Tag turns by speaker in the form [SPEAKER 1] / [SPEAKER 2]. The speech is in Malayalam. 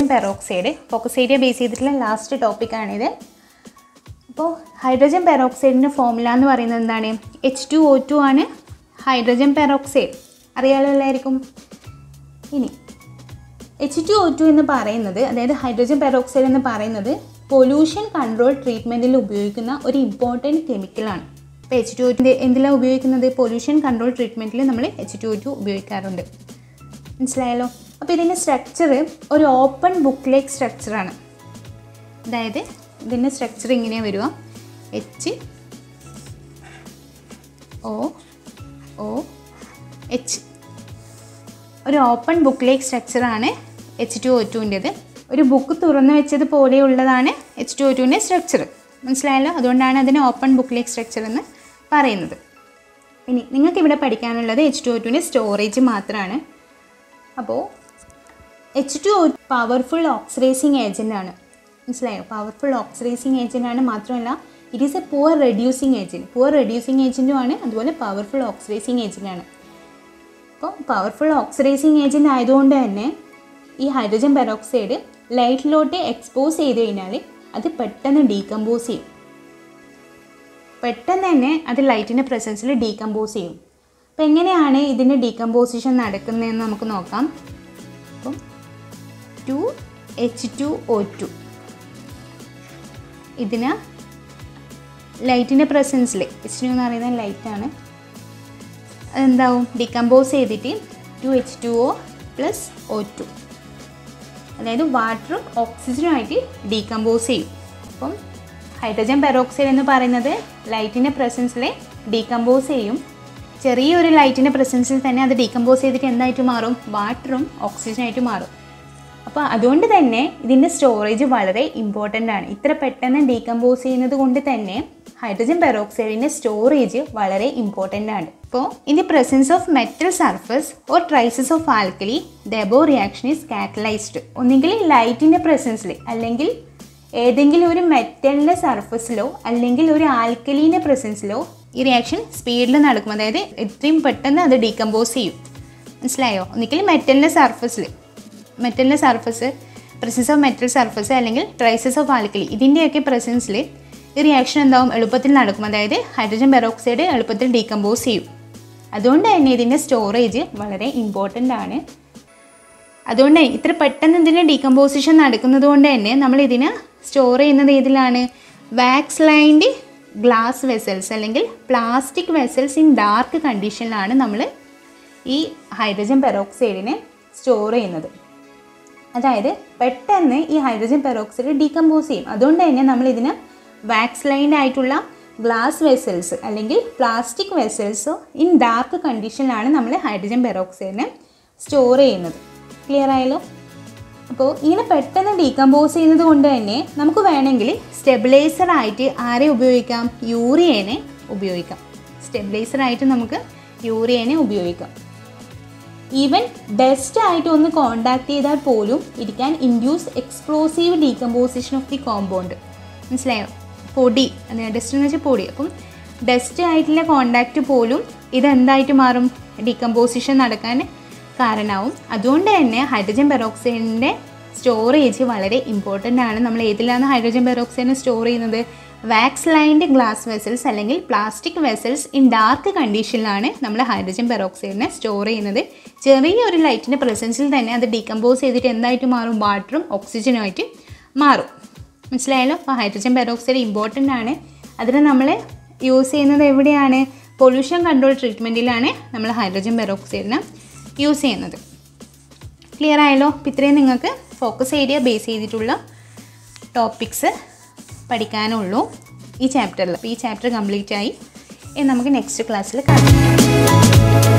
[SPEAKER 1] പെറോക്സൈഡ് ഫോക്കസ് ഏരിയ ബേസ് ചെയ്തിട്ടുള്ള ലാസ്റ്റ് ടോപ്പിക്കാണിത്. അപ്പോൾ ഹൈഡ്രജൻ പെറോക്സൈഡിൻ്റെ ഫോർമുല എന്ന് പറയുന്നത് എന്താണ്? H2O2 ആണ് ഹൈഡ്രജൻ പെറോക്സൈഡ്, അറിയാലോ എല്ലാവർക്കും. ഇനി H2O2 എന്ന് പറയുന്നത്, അതായത് ഹൈഡ്രജൻ പെറോക്സൈഡ് എന്ന് പറയുന്നത് പൊല്യൂഷൻ കൺട്രോൾ ട്രീറ്റ്മെൻറ്റിൽ ഉപയോഗിക്കുന്ന ഒരു ഇമ്പോർട്ടൻറ്റ് കെമിക്കലാണ്. ഇപ്പോൾ H2O2 എന്തിലാണ് ഉപയോഗിക്കുന്നത്? പൊല്യൂഷൻ കൺട്രോൾ ട്രീറ്റ്മെൻറ്റിൽ നമ്മൾ H2O2 ഉപയോഗിക്കാറുണ്ട്. മനസ്സിലായല്ലോ. അപ്പോൾ ഇതിൻ്റെ സ്ട്രക്ചർ ഒരു ഓപ്പൺ ബുക്ക് ലൈക്ക് സ്ട്രക്ചറാണ്. അതായത് ഇതിൻ്റെ സ്ട്രക്ചർ ഇങ്ങനെയാണ് വരിക. HOOH ഒരു ഓപ്പൺ ബുക്ക് ലൈക്ക് സ്ട്രക്ചറാണ് H2O2ൻ്റെത്. ഒരു ബുക്ക് തുറന്നു വെച്ചത് പോലെയുള്ളതാണ് H2O2ൻ്റെ സ്ട്രക്ചർ. മനസ്സിലായല്ലോ. അതുകൊണ്ടാണ് അതിന് ഓപ്പൺ ബുക്ക് ലൈക്ക് സ്ട്രക്ചർ എന്ന് പറയുന്നത്. ഇനി നിങ്ങൾക്ക് ഇവിടെ പഠിക്കാനുള്ളത് H2O2ൻ്റെ സ്റ്റോറേജ് മാത്രമാണ്. അപ്പോൾ H2O പവർഫുൾ ഓക്സിഡൈസിങ് ഏജൻ്റ് ആണ്. മനസ്സിലായോ? പവർഫുൾ ഓക്സിഡൈസിങ് ഏജൻ്റ് ആണ്. മാത്രമല്ല it is a poor reducing agent. Poor reducing ഏജൻറ്റും ആണ്, അതുപോലെ പവർഫുൾ ഓക്സിഡൈസിങ് ഏജൻ്റ് ആണ്. അപ്പോൾ പവർഫുൾ ഓക്സിഡൈസിങ് ഏജൻറ്റ് ആയതുകൊണ്ട് തന്നെ ഈ ഹൈഡ്രജൻ പെറോക്സൈഡ് ലൈറ്റിലോട്ട് എക്സ്പോസ് ചെയ്ത് കഴിഞ്ഞാൽ അത് പെട്ടെന്ന് ഡീകമ്പോസ് ചെയ്യും. പെട്ടെന്ന് തന്നെ അത് ലൈറ്റിൻ്റെ പ്രസൻസിൽ ഡീകമ്പോസ് ചെയ്യും. അപ്പോൾ എങ്ങനെയാണ് ഇതിൻ്റെ ഡീകമ്പോസിഷൻ നടക്കുന്നതെന്ന് നമുക്ക് നോക്കാം. അപ്പം 2H2O2 ഇതിന് ലൈറ്റിൻ്റെ പ്രസൻസിൽ, H2 എന്ന് പറയുന്നത് ലൈറ്റാണ്, അതെന്താവും? ഡീകമ്പോസ് ചെയ്തിട്ട് 2H2O + O2, അതായത് വാട്ടറും ഓക്സിജനുമായിട്ട് ഡീകമ്പോസ് ചെയ്യും. അപ്പം ഹൈഡ്രജൻ പെറോക്സൈഡ് എന്ന് പറയുന്നത് ലൈറ്റിൻ്റെ പ്രസൻസിൽ ഡീകമ്പോസ് ചെയ്യും. ചെറിയൊരു ലൈറ്റിൻ്റെ പ്രസൻസിൽ തന്നെ അത് ഡീകമ്പോസ് ചെയ്തിട്ട് എന്തായിട്ട് മാറും? വാട്ടറും ഓക്സിജനായിട്ട് മാറും. അപ്പോൾ അതുകൊണ്ട് തന്നെ ഇതിൻ്റെ സ്റ്റോറേജ് വളരെ ഇമ്പോർട്ടൻ്റ് ആണ്. ഇത്ര പെട്ടെന്ന് ഡീകമ്പോസ് ചെയ്യുന്നത് കൊണ്ട് തന്നെ ഹൈഡ്രജൻ പെറോക്സൈഡിൻ്റെ സ്റ്റോറേജ് വളരെ ഇമ്പോർട്ടൻ്റ് ആണ്. അപ്പോൾ in the presence of metal surface or traces of alkali the above reaction is catalysed. ഒന്നുകിൽ ലൈറ്റിൻ്റെ പ്രസൻസിൽ, അല്ലെങ്കിൽ ഏതെങ്കിലും ഒരു മെറ്റലിൻ്റെ സർഫസിലോ അല്ലെങ്കിൽ ഒരു ആൽക്കലീൻ്റെ പ്രസൻസിലോ ഈ റിയാക്ഷൻ സ്പീഡിൽ നടക്കും. അതായത് എത്രയും പെട്ടെന്ന് അത് ഡീകമ്പോസ് ചെയ്യും. മനസ്സിലായോ? ഒന്നുകിൽ മെറ്റലിൻ്റെ surface presence of metal surface അല്ലെങ്കിൽ ട്രൈസസ് ഓഫ് ആൽക്കലി, ഇതിൻ്റെയൊക്കെ പ്രസൻസിൽ ഈ റിയാക്ഷൻ എന്താവും? എളുപ്പത്തിൽ നടക്കും. അതായത് ഹൈഡ്രജൻ പെറോക്സൈഡ് എളുപ്പത്തിൽ ഡീകമ്പോസ് ചെയ്യും. അതുകൊണ്ട് തന്നെ ഇതിൻ്റെ സ്റ്റോറേജ് വളരെ ഇമ്പോർട്ടൻ്റ് ആണ്. അതുകൊണ്ട് ഇത്ര പെട്ടെന്ന് ഇതിൻ്റെ ഡീകമ്പോസിഷൻ നടക്കുന്നത് കൊണ്ട് തന്നെ നമ്മൾ ഇതിനെ സ്റ്റോർ ചെയ്യുന്നത് ഏതിലാണ്? വാക്സ് ലൈൻഡ് ഗ്ലാസ് വെസൽസ് അല്ലെങ്കിൽ പ്ലാസ്റ്റിക് വെസൽസ് ഇൻ ഡാർക്ക് കണ്ടീഷനിലാണ് നമ്മൾ ഈ ഹൈഡ്രജൻ പെറോക്സൈഡിനെ സ്റ്റോർ ചെയ്യുന്നത്. അതായത് പെട്ടെന്ന് ഈ ഹൈഡ്രജൻ പെറോക്സൈഡ് ഡീകമ്പോസ് ചെയ്യും. അതുകൊണ്ട് തന്നെ നമ്മളിതിന് വാക്സ് ലൈൻഡ് ആയിട്ടുള്ള ഗ്ലാസ് വെസൽസ് അല്ലെങ്കിൽ പ്ലാസ്റ്റിക് വെസൽസ് ഇൻ ഡാർക്ക് കണ്ടീഷനിലാണ് നമ്മൾ ഹൈഡ്രജൻ പെറോക്സൈഡിനെ സ്റ്റോർ ചെയ്യുന്നത്. ക്ലിയർ ആയല്ലോ? അപ്പോൾ ഇങ്ങനെ പെട്ടെന്ന് ഡീകമ്പോസ് ചെയ്യുന്നത് കൊണ്ട് തന്നെ നമുക്ക് വേണമെങ്കിൽ സ്റ്റെബിലൈസറായിട്ട് ആരെ ഉപയോഗിക്കാം? യൂറിയനെ ഉപയോഗിക്കാം. സ്റ്റെബിലൈസറായിട്ട് നമുക്ക് യൂറിയനെ ഉപയോഗിക്കാം. ഈവൻ ഡസ്റ്റ് ആയിട്ട് ഒന്ന് കോണ്ടാക്ട് ചെയ്താൽ പോലും it can induce explosive decomposition of the compound. മനസ്സിലായോ? പൊടി, ഡസ്റ്റ് എന്ന് വെച്ചാൽ പൊടി. അപ്പം ഡസ്റ്റ് ആയിട്ടുള്ള കോണ്ടാക്റ്റ് പോലും ഇതെന്തായിട്ട് മാറും? ഡീകമ്പോസിഷൻ നടക്കാൻ കാരണമാവും. അതുകൊണ്ട് തന്നെ ഹൈഡ്രജൻ പെറോക്സൈഡിൻ്റെ സ്റ്റോറേജ് വളരെ ഇമ്പോർട്ടൻ്റ് ആണ്. നമ്മൾ ഏതിലാണ് ഹൈഡ്രജൻ പെറോക്സൈഡിനെ സ്റ്റോർ ചെയ്യുന്നത്? വാക്സ് ലൈൻഡ് ഗ്ലാസ് വെസൽസ് അല്ലെങ്കിൽ പ്ലാസ്റ്റിക് വെസൽസ് ഇൻ ഡാർക്ക് കണ്ടീഷനിലാണ് നമ്മൾ ഹൈഡ്രജൻ പെറോക്സൈഡിനെ സ്റ്റോർ ചെയ്യുന്നത്. ചെറിയൊരു ലൈറ്റിൻ്റെ പ്രസൻസിൽ തന്നെ അത് ഡീകമ്പോസ് ചെയ്തിട്ട് എന്തായിട്ട് മാറും? വാട്ടറും ഓക്സിജനുമായിട്ട് മാറും. മനസ്സിലായല്ലോ? അപ്പോൾ ഹൈഡ്രജൻ പെറോക്സൈഡ് ഇമ്പോർട്ടൻ്റ് ആണ്. അതിന് നമ്മൾ യൂസ് ചെയ്യുന്നത് എവിടെയാണ്? പൊല്യൂഷൻ കൺട്രോൾ ട്രീറ്റ്മെൻറ്റിലാണ് നമ്മൾ ഹൈഡ്രജൻ പെറോക്സൈഡിനെ യൂസ് ചെയ്യുന്നത്. ക്ലിയർ ആയല്ലോ? അപ്പോൾ ഇത്രയും നിങ്ങൾക്ക് ഫോക്കസ് ഏരിയ ബേസ് ചെയ്തിട്ടുള്ള ടോപ്പിക്സ് പഠിക്കാനുള്ളൂ ഈ ചാപ്റ്ററിൽ. അപ്പോൾ ഈ ചാപ്റ്റർ കംപ്ലീറ്റ് ആയി. നമുക്ക് നെക്സ്റ്റ് ക്ലാസ്സിൽ കാണാം.